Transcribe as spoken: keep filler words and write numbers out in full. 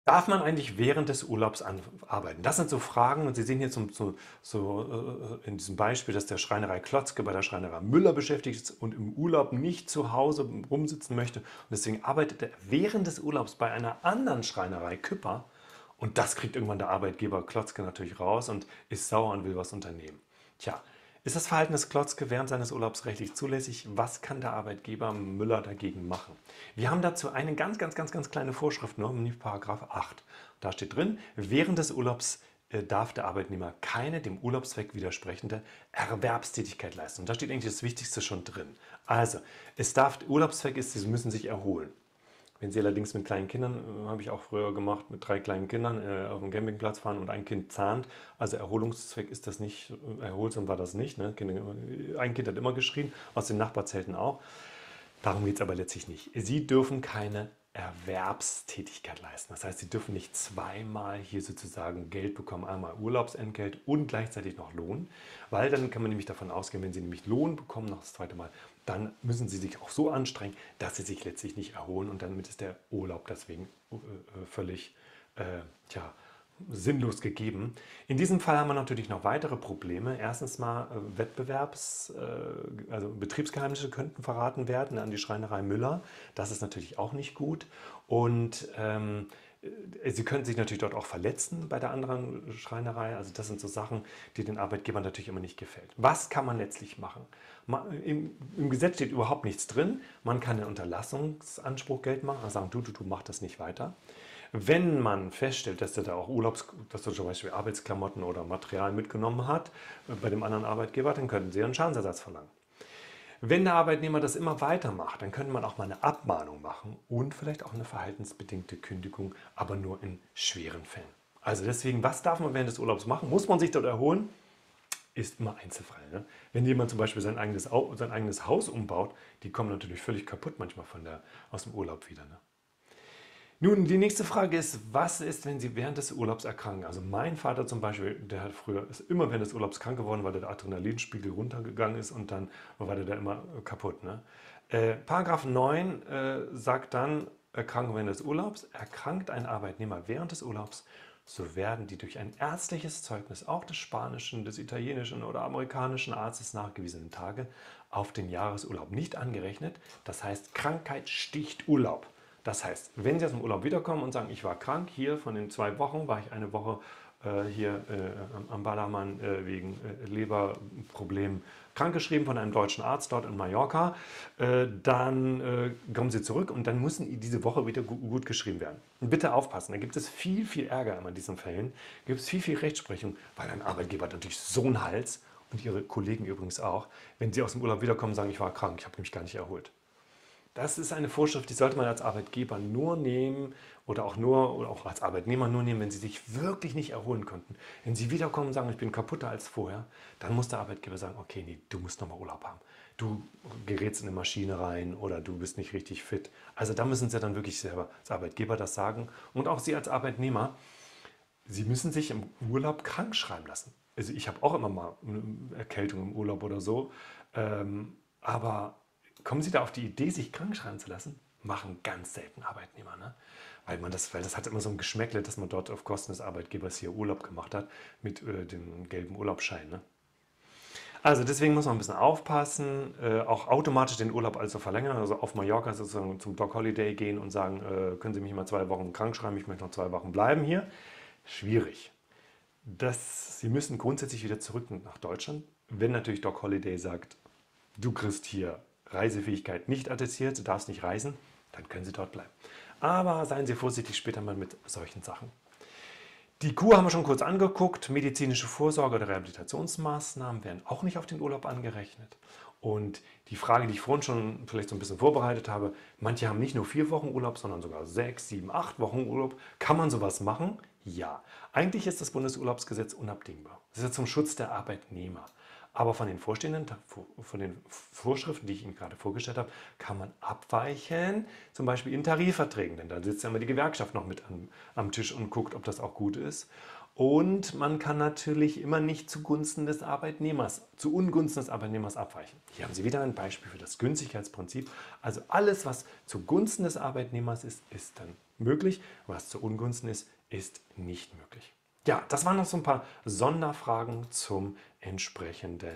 Darf man eigentlich während des Urlaubs an arbeiten? Das sind so Fragen und Sie sehen hier zum so so, äh, in diesem Beispiel, dass der Schreinerei Klotzke bei der Schreinerei Müller beschäftigt ist und im Urlaub nicht zu Hause rumsitzen möchte. Und deswegen arbeitet er während des Urlaubs bei einer anderen Schreinerei Küpper. Und das kriegt irgendwann der Arbeitgeber Klotzke natürlich raus und ist sauer und will was unternehmen. Tja, ist das Verhalten des Klotzke während seines Urlaubs rechtlich zulässig? Was kann der Arbeitgeber Müller dagegen machen? Wir haben dazu eine ganz, ganz, ganz, ganz kleine Vorschrift, nur nämlich Paragraph acht. Da steht drin, während des Urlaubs äh, darf der Arbeitnehmer keine dem Urlaubszweck widersprechende Erwerbstätigkeit leisten. Und da steht eigentlich das Wichtigste schon drin. Also, es darf, Urlaubszweck ist, Sie müssen sich erholen. Wenn Sie allerdings mit kleinen Kindern, äh, habe ich auch früher gemacht, mit drei kleinen Kindern äh, auf dem Campingplatz fahren und ein Kind zahnt, also Erholungszweck ist das nicht, äh, erholsam war das nicht. Ne? Kinder, ein Kind hat immer geschrien, aus den Nachbarzelten auch. Darum geht es aber letztlich nicht. Sie dürfen keine Erwerbstätigkeit leisten. Das heißt, Sie dürfen nicht zweimal hier sozusagen Geld bekommen, einmal Urlaubsentgelt und gleichzeitig noch Lohn, weil dann kann man nämlich davon ausgehen, wenn Sie nämlich Lohn bekommen, noch das zweite Mal, dann müssen Sie sich auch so anstrengen, dass Sie sich letztlich nicht erholen und damit ist der Urlaub deswegen äh, völlig äh, tja, sinnlos gegeben. In diesem Fall haben wir natürlich noch weitere Probleme. Erstens mal äh, Wettbewerbs-, äh, also Betriebsgeheimnisse könnten verraten werden an die Schreinerei Müller. Das ist natürlich auch nicht gut. Und ähm, äh, Sie können sich natürlich dort auch verletzen bei der anderen Schreinerei. Also das sind so Sachen, die den Arbeitgebern natürlich immer nicht gefällt. Was kann man letztlich machen? Ma- Im, Im Gesetz steht überhaupt nichts drin. Man kann einen Unterlassungsanspruch geltend machen, also sagen, du, du, du mach das nicht weiter. Wenn man feststellt, dass er da auch Urlaubs, dass er zum Beispiel Arbeitsklamotten oder Material mitgenommen hat äh, bei dem anderen Arbeitgeber, dann könnten Sie einen Schadensersatz verlangen. Wenn der Arbeitnehmer das immer weitermacht, dann könnte man auch mal eine Abmahnung machen und vielleicht auch eine verhaltensbedingte Kündigung, aber nur in schweren Fällen. Also deswegen, was darf man während des Urlaubs machen? Muss man sich dort erholen? Ist immer Einzelfall. Ne? Wenn jemand zum Beispiel sein eigenes, sein eigenes Haus umbaut, die kommen natürlich völlig kaputt manchmal von der, aus dem Urlaub wieder. Ne? Nun, die nächste Frage ist, was ist, wenn Sie während des Urlaubs erkranken? Also mein Vater zum Beispiel, der hat früher, ist immer während des Urlaubs krank geworden, weil der Adrenalinspiegel runtergegangen ist und dann war der da immer kaputt. Ne? Äh, Paragraph neun äh, sagt dann, Erkrankung während des Urlaubs, erkrankt ein Arbeitnehmer während des Urlaubs, so werden die durch ein ärztliches Zeugnis auch des spanischen, des italienischen oder amerikanischen Arztes nachgewiesenen Tage auf den Jahresurlaub nicht angerechnet. Das heißt, Krankheit sticht Urlaub. Das heißt, wenn Sie aus dem Urlaub wiederkommen und sagen, ich war krank, hier von den zwei Wochen war ich eine Woche äh, hier äh, am Ballermann äh, wegen äh, Leberproblemen krankgeschrieben von einem deutschen Arzt dort in Mallorca, äh, dann äh, kommen Sie zurück und dann müssen diese Woche wieder gu gut geschrieben werden. Und bitte aufpassen, da gibt es viel, viel Ärger in diesen Fällen, gibt es viel, viel Rechtsprechung, weil ein Arbeitgeber hat natürlich so einen Hals und Ihre Kollegen übrigens auch, wenn Sie aus dem Urlaub wiederkommen und sagen, ich war krank, ich habe mich gar nicht erholt. Das ist eine Vorschrift, die sollte man als Arbeitgeber nur nehmen oder auch nur oder auch als Arbeitnehmer nur nehmen, wenn Sie sich wirklich nicht erholen konnten. Wenn Sie wiederkommen und sagen, ich bin kaputter als vorher, dann muss der Arbeitgeber sagen, okay, nee, du musst nochmal Urlaub haben. Du gerätst in eine Maschine rein oder du bist nicht richtig fit. Also da müssen Sie dann wirklich selber als Arbeitgeber das sagen und auch Sie als Arbeitnehmer, Sie müssen sich im Urlaub krank schreiben lassen. Also ich habe auch immer mal eine Erkältung im Urlaub oder so, ähm, aber kommen Sie da auf die Idee, sich krank schreiben zu lassen? Machen ganz selten Arbeitnehmer, ne? Weil man das, weil das hat immer so ein Geschmäckle, dass man dort auf Kosten des Arbeitgebers hier Urlaub gemacht hat mit äh, dem gelben Urlaubsschein. Ne? Also deswegen muss man ein bisschen aufpassen, äh, auch automatisch den Urlaub also verlängern, also auf Mallorca sozusagen zum Dog Holiday gehen und sagen, äh, können Sie mich mal zwei Wochen krank schreiben, ich möchte noch zwei Wochen bleiben hier. Schwierig. Das, Sie müssen grundsätzlich wieder zurück nach Deutschland, wenn natürlich Dog Holiday sagt, du kriegst hier Reisefähigkeit nicht attestiert, du darfst nicht reisen, dann können Sie dort bleiben. Aber seien Sie vorsichtig später mal mit solchen Sachen. Die Kur haben wir schon kurz angeguckt. Medizinische Vorsorge oder Rehabilitationsmaßnahmen werden auch nicht auf den Urlaub angerechnet. Und die Frage, die ich vorhin schon vielleicht so ein bisschen vorbereitet habe, manche haben nicht nur vier Wochen Urlaub, sondern sogar sechs, sieben, acht Wochen Urlaub. Kann man sowas machen? Ja. Eigentlich ist das Bundesurlaubsgesetz unabdingbar. Das ist ja zum Schutz der Arbeitnehmer. Aber von den Vorstehenden, von den Vorschriften, die ich Ihnen gerade vorgestellt habe, kann man abweichen, zum Beispiel in Tarifverträgen, denn da sitzt ja immer die Gewerkschaft noch mit am, am Tisch und guckt, ob das auch gut ist. Und man kann natürlich immer nicht zugunsten des Arbeitnehmers, zu Ungunsten des Arbeitnehmers abweichen. Hier haben Sie wieder ein Beispiel für das Günstigkeitsprinzip. Also alles, was zugunsten des Arbeitnehmers ist, ist dann möglich, was zu Ungunsten ist, ist nicht möglich. Ja, das waren noch so ein paar Sonderfragen zum entsprechenden